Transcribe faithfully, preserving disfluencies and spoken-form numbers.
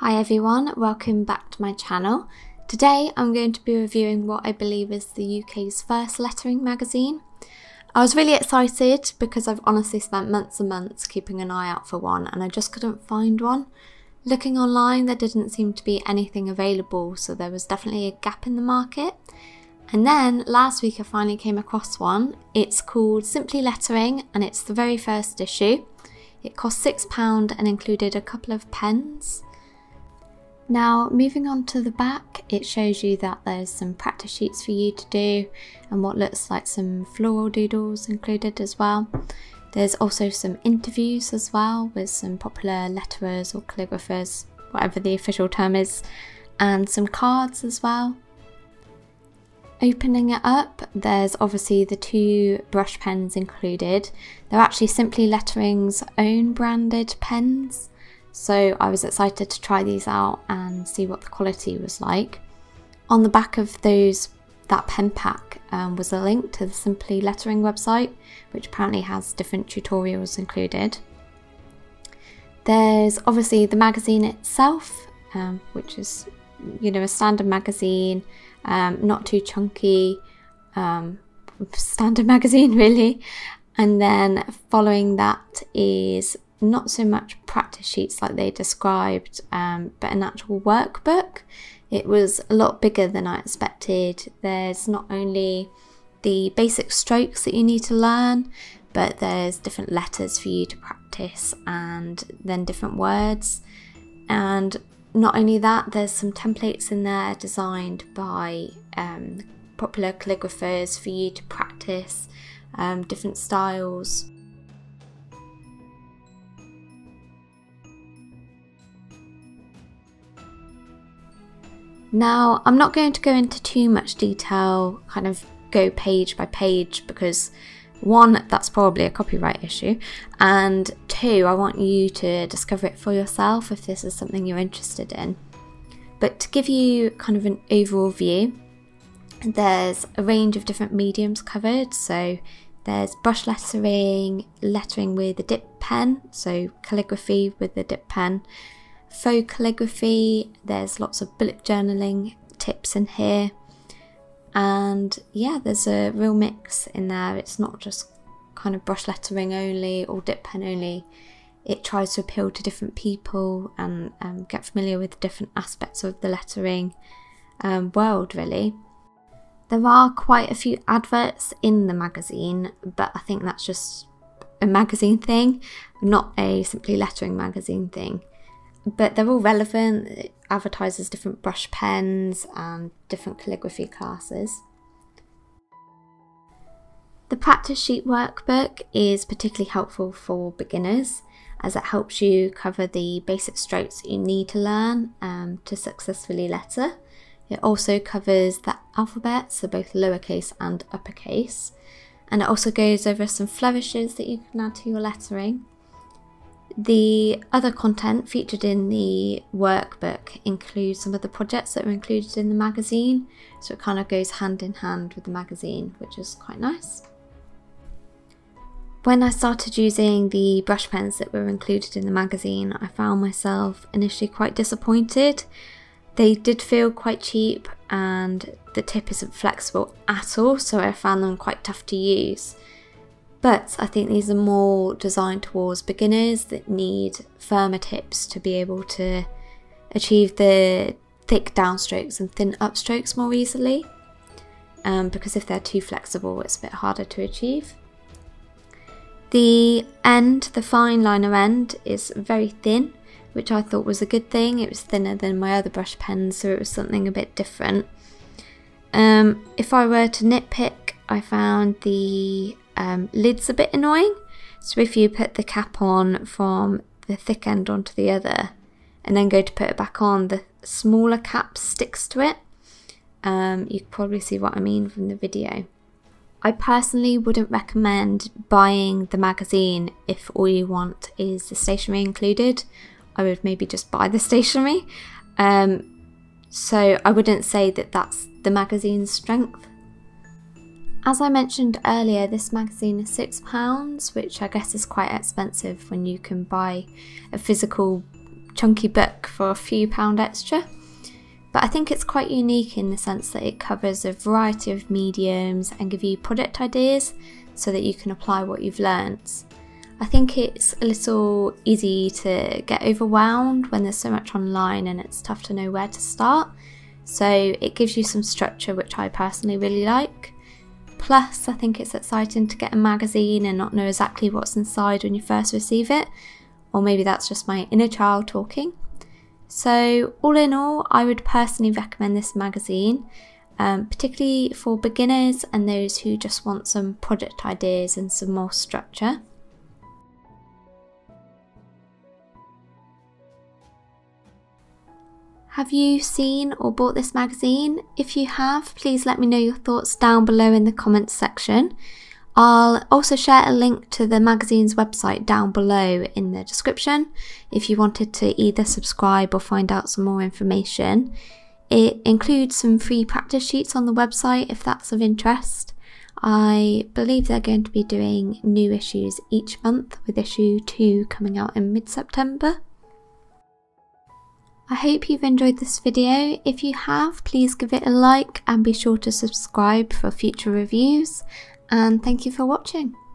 Hi everyone, welcome back to my channel. Today I'm going to be reviewing what I believe is the U K's first lettering magazine. I was really excited because I've honestly spent months and months keeping an eye out for one and I just couldn't find one. Looking online there didn't seem to be anything available, so there was definitely a gap in the market. And then last week I finally came across one. It's called Simply Lettering and it's the very first issue. It cost six pounds and included a couple of pens. Now, moving on to the back, it shows you that there's some practice sheets for you to do and what looks like some floral doodles included as well. There's also some interviews as well with some popular letterers or calligraphers, whatever the official term is, and some cards as well. Opening it up, there's obviously the two brush pens included. They're actually Simply Lettering's own branded pens. So I was excited to try these out and see what the quality was like. On the back of those, that pen pack um, was a link to the Simply Lettering website, which apparently has different tutorials included. There's obviously the magazine itself, um, which is, you know, a standard magazine, um, not too chunky, um, standard magazine really. And then following that is not so much practice sheets like they described, um, but an actual workbook. It was a lot bigger than I expected. There's not only the basic strokes that you need to learn, but there's different letters for you to practice and then different words. And not only that, there's some templates in there designed by um, popular calligraphers for you to practice um, different styles. Now, I'm not going to go into too much detail, kind of go page by page, because one, that's probably a copyright issue, and two, I want you to discover it for yourself if this is something you're interested in. But to give you kind of an overall view, there's a range of different mediums covered. So there's brush lettering, lettering with a dip pen, so calligraphy with the dip pen, faux calligraphy, there's lots of bullet journaling tips in here, and yeah, there's a real mix in there. It's not just kind of brush lettering only or dip pen only. It tries to appeal to different people and um, get familiar with different aspects of the lettering um, world really. There are quite a few adverts in the magazine, but I think that's just a magazine thing, not a Simply Lettering magazine thing. But they're all relevant. It advertises different brush pens and different calligraphy classes. The practice sheet workbook is particularly helpful for beginners, as it helps you cover the basic strokes that you need to learn um, to successfully letter. It also covers the alphabet, so both lowercase and uppercase, and it also goes over some flourishes that you can add to your lettering. The other content featured in the workbook includes some of the projects that are included in the magazine, so it kind of goes hand in hand with the magazine, which is quite nice. When I started using the brush pens that were included in the magazine, I found myself initially quite disappointed. They did feel quite cheap and the tip isn't flexible at all, so I found them quite tough to use. But I think these are more designed towards beginners that need firmer tips to be able to achieve the thick downstrokes and thin upstrokes more easily. Um, because if they're too flexible, it's a bit harder to achieve. The end, the fine liner end, is very thin, which I thought was a good thing. It was thinner than my other brush pens, so it was something a bit different. Um, if I were to nitpick, I found the Um, lid's a bit annoying, so if you put the cap on from the thick end onto the other and then go to put it back on, the smaller cap sticks to it. Um, you can probably see what I mean from the video. I personally wouldn't recommend buying the magazine if all you want is the stationery included. I would maybe just buy the stationery. Um, so I wouldn't say that that's the magazine's strength. As I mentioned earlier, this magazine is six pounds, which I guess is quite expensive when you can buy a physical chunky book for a few pound extra. But I think it's quite unique in the sense that it covers a variety of mediums and give you product ideas so that you can apply what you've learnt. I think it's a little easy to get overwhelmed when there's so much online and it's tough to know where to start. So it gives you some structure, which I personally really like. Plus, I think it's exciting to get a magazine and not know exactly what's inside when you first receive it. Or maybe that's just my inner child talking. So all in all, I would personally recommend this magazine, um, particularly for beginners and those who just want some project ideas and some more structure. Have you seen or bought this magazine? If you have, please let me know your thoughts down below in the comments section. I'll also share a link to the magazine's website down below in the description if you wanted to either subscribe or find out some more information. It includes some free practice sheets on the website if that's of interest. I believe they're going to be doing new issues each month, with issue two coming out in mid-September. I hope you've enjoyed this video. If you have, please give it a like and be sure to subscribe for future reviews. And thank you for watching.